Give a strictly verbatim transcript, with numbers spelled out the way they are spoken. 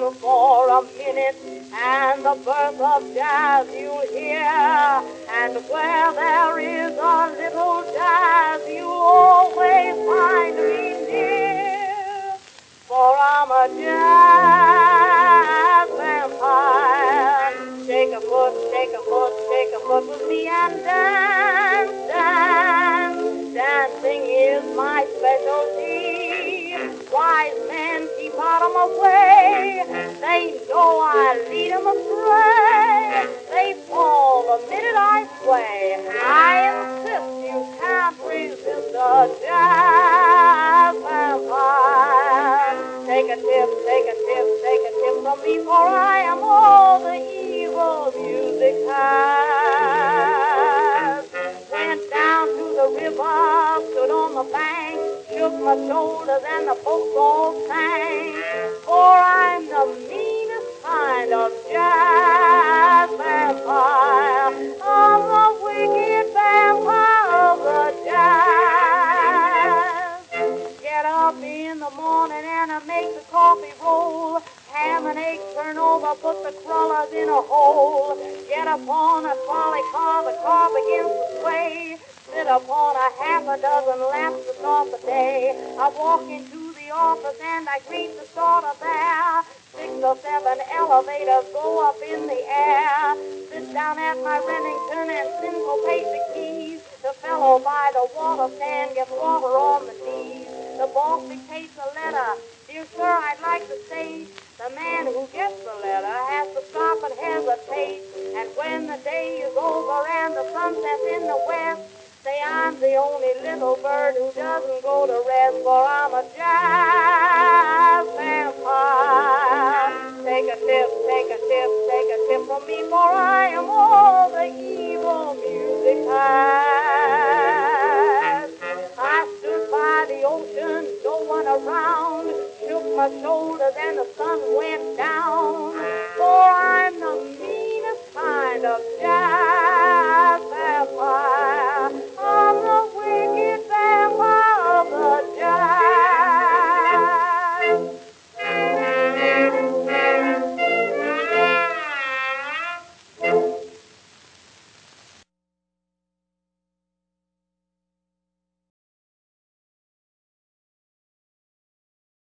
still for a minute, and the birth of jazz you'll hear. And where there is a little jazz, you'll always find me near. For I'm a jazz vampire. Shake a foot, shake a foot, shake a foot with me and dance, dance. Dancing is my specialty. Wise men keep out of my way. They know I lead them astray. They fall the minute I sway. I insist you can't resist a jazz vampire. Take a tip, take a tip, take a tip from me, for I am all the evil music has. Went down to the river, stood on the bank, shook my shoulders and the folks all sang. For I'm the meanest kind of jazz vampire. I'm the wicked vampire of the jazz. Get up in the morning and I make the coffee roll. Ham and eggs turn over, put the crullers in a hole. Get upon a trolley car, the car begins to sway. Sit upon a half a dozen laps to start the day. I walk into the office and I greet the starter there. Six or seven elevators go up in the air. Sit down at my Remington and syncopate the keys. The fellow by the water stand gets water on the knees. The boss dictates a letter. Dear sir, I'd like to say, the man who gets the letter has to stop and hesitate. And when the day is over and the sun sets in the west, say I'm the only little bird who doesn't go to rest. For I'm a jazz vampire. Take a tip, take a tip, take a tip from me, for I am all the evil music has. I stood by the ocean, no one around, shook my shoulders and the sun went down. For I'm the meanest kind of jazz